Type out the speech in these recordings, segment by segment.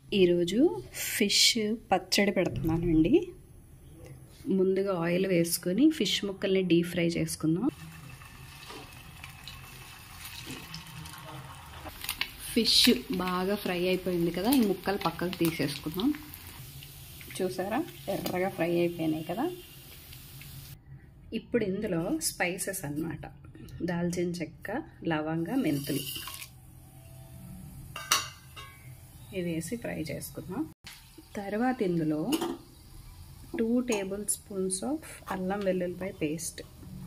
ఈరోజు ఫిష్ పచ్చడి పెడుతున్నానండి. ముందుగా ఆయిల్ వేసుకొని ఫిష్ ముక్కల్ని డీప్ ఫ్రై చేసుకుందాం. ఫిష్ బాగా ఫ్రై అయిపోయింది కదా, ఈ ముక్కలు పక్కకు తీసేసుకుందాం. చూసారా, ఎర్రగా ఫ్రై అయిపోయినాయి కదా. ఇప్పుడు ఇందులో స్పైసెస్ అన్నమాట, దాల్చిన చెక్క, లవంగ, మెంతులు ఇవి వేసి ఫ్రై చేసుకుందాం. తర్వాత ఇందులో 2 టేబుల్ స్పూన్స్ ఆఫ్ అల్లం వెల్లుల్లిపాయ పేస్ట్,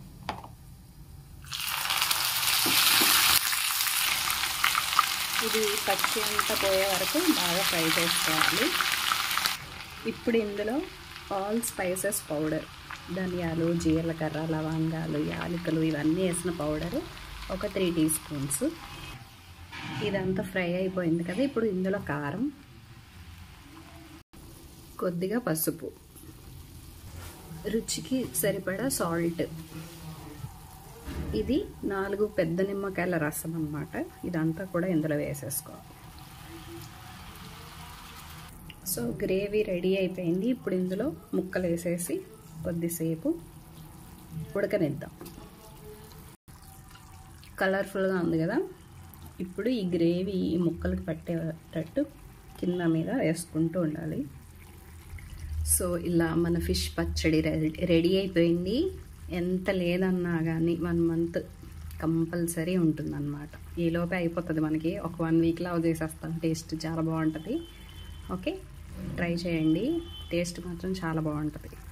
ఇది పచ్చి అంతా పోయే వరకు బాగా ఫ్రై చేసుకోవాలి. ఇప్పుడు ఇందులో ఆల్ స్పైసెస్ పౌడర్, ధనియాలు, జీలకర్ర, లవంగాలు, యాలకులు ఇవన్నీ వేసిన పౌడరు ఒక 3 టీ స్పూన్స్. ఇదంతా ఫ్రై అయిపోయింది కదా. ఇప్పుడు ఇందులో కారం, కొద్దిగా పసుపు, రుచికి సరిపడా సాల్ట్, ఇది 4 పెద్ద నిమ్మకాయల రసం అన్నమాట. ఇదంతా కూడా ఇందులో వేసేసుకోవాలి. సో గ్రేవీ రెడీ అయిపోయింది. ఇప్పుడు ఇందులో ముక్కలు వేసేసి కొద్దిసేపు ఉడకనిద్దాం. కలర్ఫుల్గా ఉంది కదా. ఇప్పుడు ఈ గ్రేవీ ఈ ముక్కలకు పట్టేటట్టు కింద మీద వేసుకుంటూ ఉండాలి. సో ఇలా మన ఫిష్ పచ్చడి రెడీ అయిపోయింది. ఎంత లేదన్నా కానీ 1 మంత్ కంపల్సరీ ఉంటుందన్నమాట. ఈలోపే అయిపోతుంది మనకి. ఒక 1 వీక్లో చేసేస్తాం. టేస్ట్ చాలా బాగుంటుంది. ఓకే, ట్రై చేయండి. టేస్ట్ మాత్రం చాలా బాగుంటుంది.